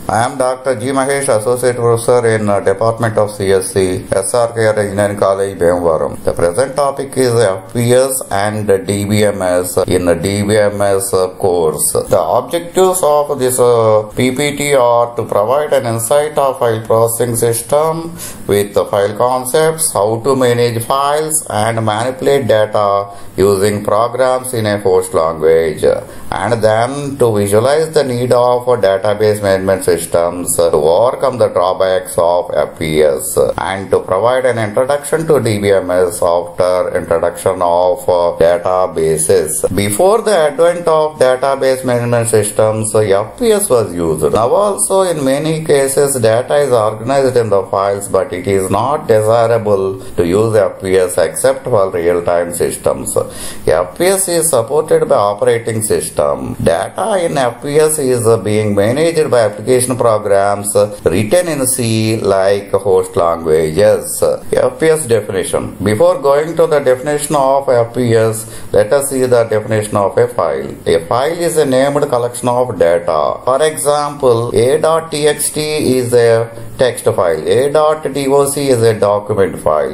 I am Dr. G. Mahesh, Associate Professor in Department of CSC, SRK Engineering College, Bhimavaram. The present topic is FPS and DBMS in the DBMS course. The objectives of this PPT are to provide an insight of file processing system with the file concepts, how to manage files and manipulate data using programs in a host language, and then to visualize the need of database management systems to overcome the drawbacks of FPS, and to provide an introduction to DBMS after introduction of databases. Before the advent of database management systems, FPS was used. Now also in many cases data is organized in the files, but it is not desirable to use FPS except for real-time systems. FPS is supported by operating system. Data in FPS is being managed by application programs written in C like host languages. FPS definition. Before going to the definition of FPS, let us see the definition of a file. A file is a named collection of data. For example, a.txt is a text file, a.doc is a document file,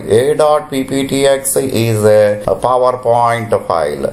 a.pptx is a PowerPoint file,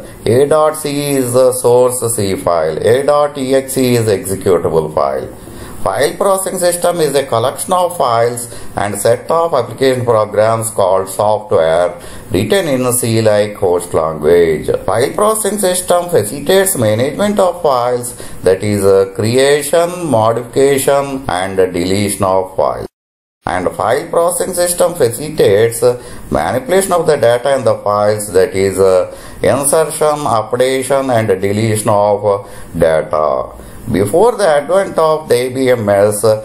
a.c is a source C file, a.exe is executable file. File processing system is a collection of files and set of application programs called software written in C like host language. File processing system facilitates management of files, that is creation, modification and deletion of files. And file processing system facilitates manipulation of the data in the files, that is insertion, updation and deletion of data. Before the advent of the DBMS,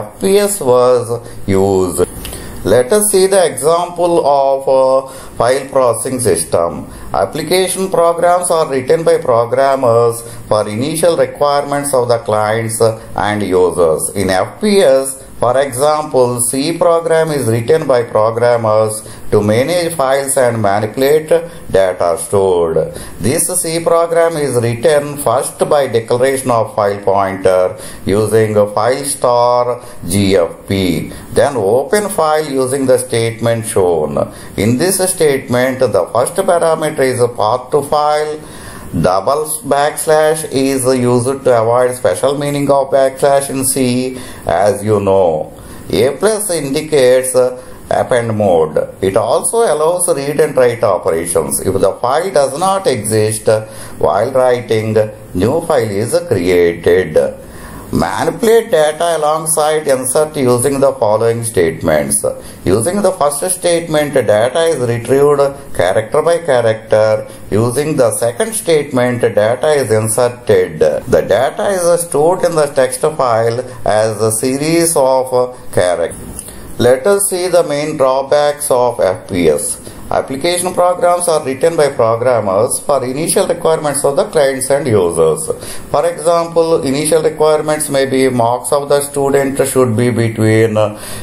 FPS was used. Let us see the example of a file processing system. Application programs are written by programmers for initial requirements of the clients and users. In FPS, for example, C program is written by programmers to manage files and manipulate data stored. This C program is written first by declaration of file pointer using file star GFP. Then open file using the statement shown. In this statement, the first parameter is path to file. Double backslash is used to avoid special meaning of backslash in C, as you know. A plus indicates append mode. It also allows read and write operations. If the file does not exist while writing, new file is created. Manipulate data alongside insert using the following statements. Using the first statement, data is retrieved character by character. Using the second statement, data is inserted. The data is stored in the text file as a series of characters. Let us see the main drawbacks of FPS. Application programs are written by programmers for initial requirements of the clients and users. For example, initial requirements may be marks of the student should be between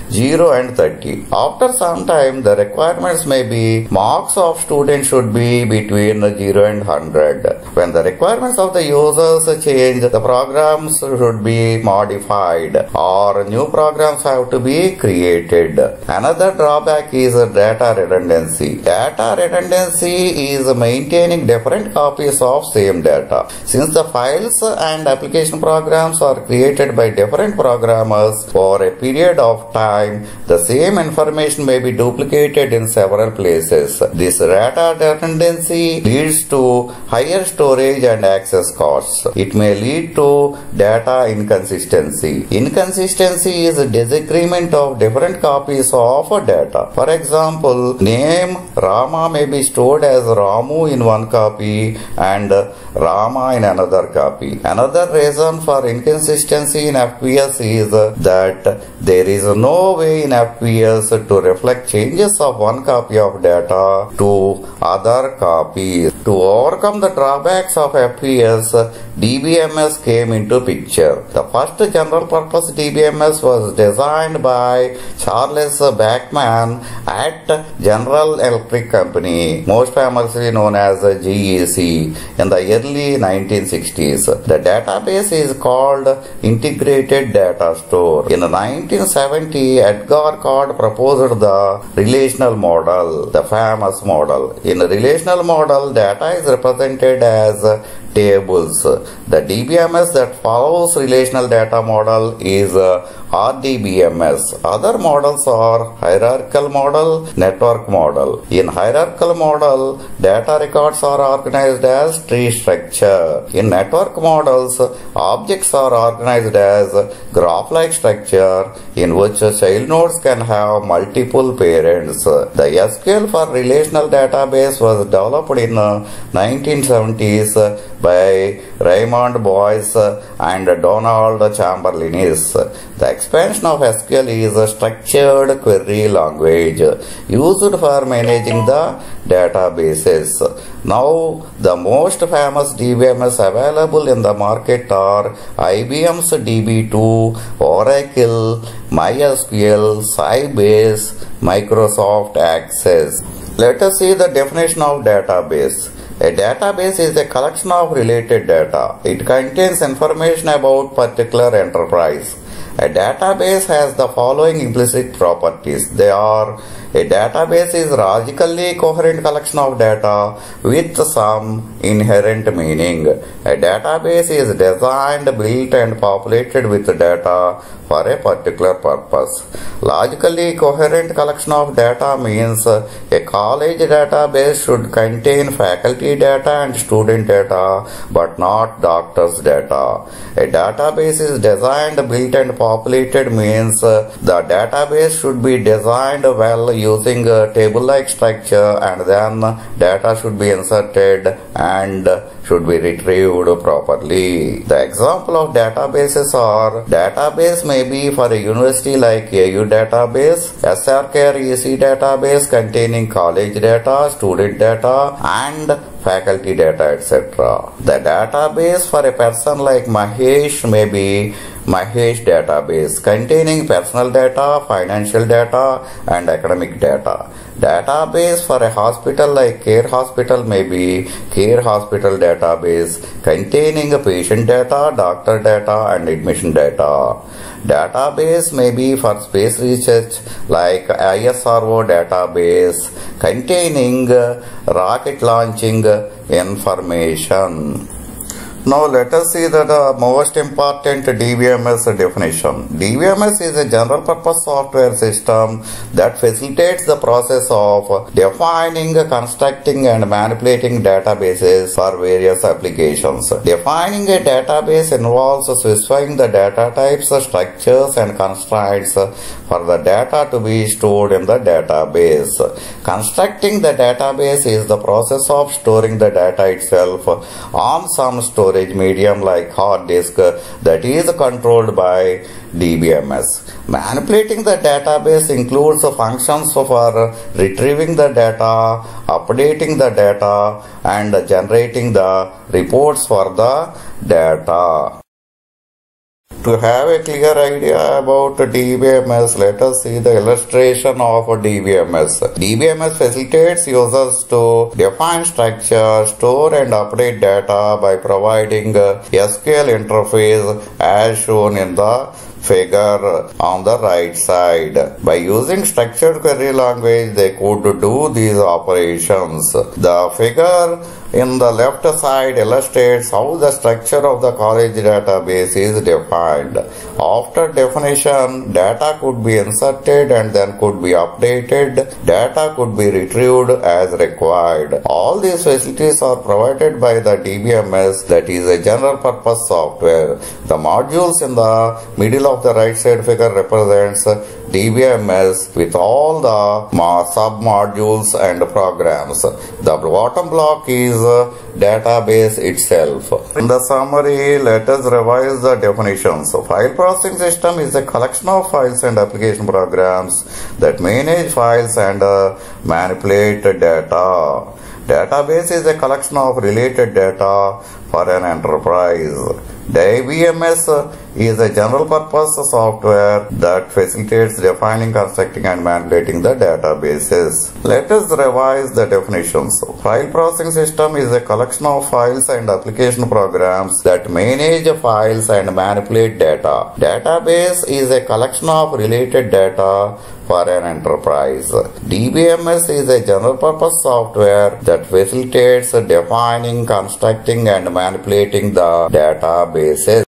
0 and 30. After some time, the requirements may be marks of student should be between 0 and 100. When the requirements of the users change, the programs should be modified or new programs have to be created. Another drawback is data redundancy. Data redundancy is maintaining different copies of same data. Since the files and application programs are created by different programmers for a period of time, the same information may be duplicated in several places. This data redundancy leads to higher storage and access costs. It may lead to data inconsistency. Inconsistency is a disagreement of different copies of data. For example, name Rama may be stored as Ramu in one copy and Rama in another copy. Another reason for inconsistency in FPS is that there is no way in FPS to reflect changes of one copy of data to other copies. To overcome the drawbacks of FPS, DBMS came into picture. The first general purpose DBMS was designed by Charles Bachman at General Electric Company, most famously known as GEC, in the early early 1960s. The database is called Integrated Data Store. In 1970, Edgar Card proposed the relational model, the famous model. In the relational model, data is represented as tables. The DBMS that follows relational data model is RDBMS. Other models are hierarchical model, network model. In hierarchical model, data records are organized as tree structure. In network models, objects are organized as graph-like structure in which child nodes can have multiple parents. The SQL for relational database was developed in 1970s by Raymond Boyce and Donald Chamberlain. The expansion of SQL is a structured query language used for managing the databases. Now, the most famous DBMS available in the market are IBM's DB2, Oracle, MySQL, Sybase, Microsoft Access. Let us see the definition of database. A database is a collection of related data. It contains information about particular enterprise. A database has the following implicit properties. They are: a database is logically coherent collection of data with some inherent meaning. A database is designed, built and populated with data for a particular purpose. Logically coherent collection of data means a college database should contain faculty data and student data but not doctor's data. A database is designed, built and populated means the database should be designed well using a table-like structure, and then data should be inserted and should be retrieved properly. The example of databases are: database may be for a university like AU database, SRK or EC database containing college data, student data and faculty data, etc. The database for a person like Mahesh may be Mahesh database containing personal data, financial data and academic data. Database for a hospital like Care Hospital may be Care Hospital database containing patient data, doctor data and admission data. Database may be for space research like ISRO database containing rocket launching information. Now let us see the most important DBMS definition. DBMS is a general purpose software system that facilitates the process of defining, constructing and manipulating databases for various applications. Defining a database involves specifying the data types, structures and constraints for the data to be stored in the database. Constructing the database is the process of storing the data itself on some storage medium like hard disk that is controlled by DBMS. Manipulating the database includes functions for retrieving the data, updating the data and generating the reports for the data. To have a clear idea about DBMS, let us see the illustration of DBMS. DBMS facilitates users to define structure, store and update data by providing SQL interface as shown in the figure on the right side. By using structured query language, they could do these operations. The figure in the left side illustrates how the structure of the college database is defined. After definition, data could be inserted and then could be updated. Data could be retrieved as required. All these facilities are provided by the DBMS, that is a general purpose software. The modules in the middle of the right side figure represents DBMS with all the sub-modules and programs. The bottom block is database itself. In the summary, let us revise the definitions. File processing system is a collection of files and application programs that manage files and manipulate data. Database is a collection of related data for an enterprise. DBMS is a general purpose software that facilitates defining, constructing and manipulating the databases. Let us revise the definitions. File processing system is a collection of files and application programs that manage files and manipulate data. Database is a collection of related data for an enterprise. DBMS is a general purpose software that facilitates defining, constructing and manipulating the databases.